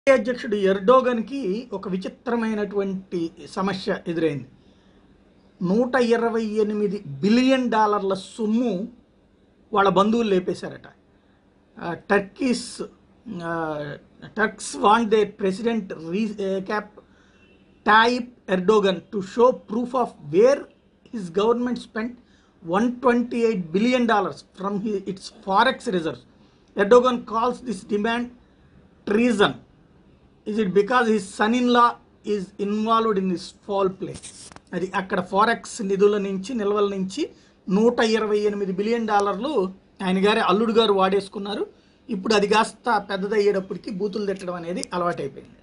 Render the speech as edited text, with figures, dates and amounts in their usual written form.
అధ్యక్షుడు ఎర్డోగన్కి ఒక విచిత్రమైనటువంటి సమస్య ఎదురైంది. $128 బిలియన్ సొమ్ము వాళ్ళ బంధువులు లేపేశారట. Turks want their president Recep Tayyip Erdogan to show proof of where his government spent $128 billion from its forex reserves. Erdogan calls this demand treason. Is it because his son-in-law is involved in this foul play? అది అక్కడ forex నిధుల నుంచి నిల్వల నుంచి $128 billion ఆయన గారి అల్లుడు గారు వాడేసుకున్నారు. ఇప్పుడు అది కాస్త పెద్దదయ్యేటప్పటికి బూతులు తిట్టడం అనేది అలవాటైపోయింది.